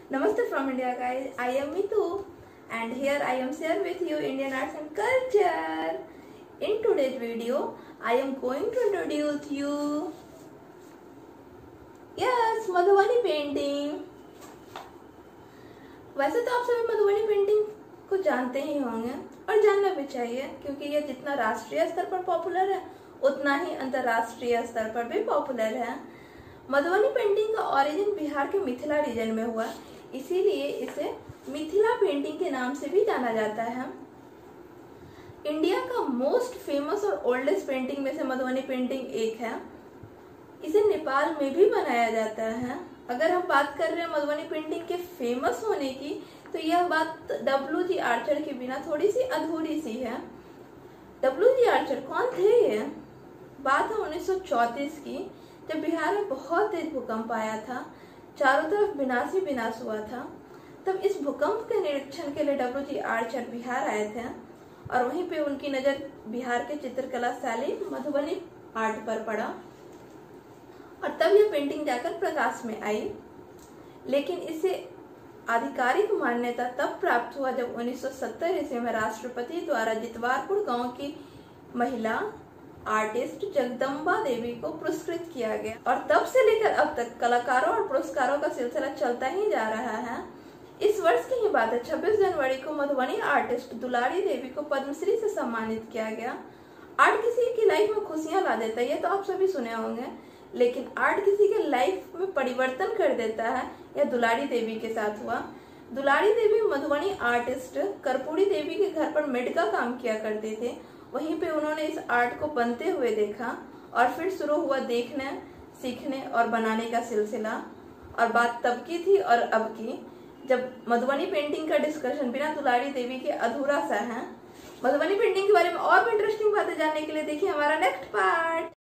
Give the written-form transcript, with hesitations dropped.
Namaste from India, guys. I am Mitu, and here I am share with you Indian arts and culture. In today's video, I am going to introduce you Madhubani painting. वैसे तो आप सभी Madhubani painting को जानते ही होंगे और जानना भी चाहिए, क्योंकि यह जितना राष्ट्रीय स्तर पर पॉपुलर है उतना ही अंतर्राष्ट्रीय स्तर पर भी पॉपुलर है। मधुबनी पेंटिंग का ओरिजिन बिहार के मिथिला रीजन में हुआ, इसीलिए इसे मिथिला पेंटिंग के नाम से भी जाना जाता है। इंडिया का मोस्ट फेमस और ओल्डेस्ट पेंटिंग में से मधुबनी पेंटिंग एक है। इसे नेपाल में भी बनाया जाता है। अगर हम बात कर रहे हैं मधुबनी पेंटिंग के फेमस होने की, तो यह बात W.G. आर्चर के बिना थोड़ी सी अधूरी सी है। W.G. आर्चर कौन थे? ये बात है 1934 की, जब बिहार में बहुत तेज भूकंप आया था, चारों तरफ विनाश ही विनाश हुआ था। तब इस भूकंप के निरीक्षण के लिए W.G. आर्चर बिहार आए थे और वहीं पे उनकी नजर बिहार के चित्रकला शैली मधुबनी आर्ट पर पड़ा और तब यह पेंटिंग जाकर प्रकाश में आई। लेकिन इसे आधिकारिक मान्यता तब प्राप्त हुआ जब 1970 ईस्वी में राष्ट्रपति द्वारा जितवारपुर गांव की महिला आर्टिस्ट जगदम्बा देवी को पुरस्कृत किया गया और तब से लेकर अब तक कलाकारों और पुरस्कारों का सिलसिला चलता ही जा रहा है। इस वर्ष की ही बात है, 26 जनवरी को मधुबनी आर्टिस्ट दुलारी देवी को पद्मश्री से सम्मानित किया गया। आर्ट किसी की लाइफ में खुशियां ला देता है, ये तो आप सभी सुने होंगे, लेकिन आर्ट किसी के लाइफ में परिवर्तन कर देता है। यह दुलारी देवी के साथ हुआ। दुलारी देवी मधुबनी आर्टिस्ट कर्पूरी देवी के घर पर मेड का काम किया करते थे। वहीं पे उन्होंने इस आर्ट को बनते हुए देखा और फिर शुरू हुआ देखने, सीखने और बनाने का सिलसिला। और बात तब की थी और अब की, जब मधुबनी पेंटिंग का डिस्कशन बिना दुलारी देवी के अधूरा सा है। मधुबनी पेंटिंग के बारे में और भी इंटरेस्टिंग बातें जानने के लिए देखिए हमारा नेक्स्ट पार्ट।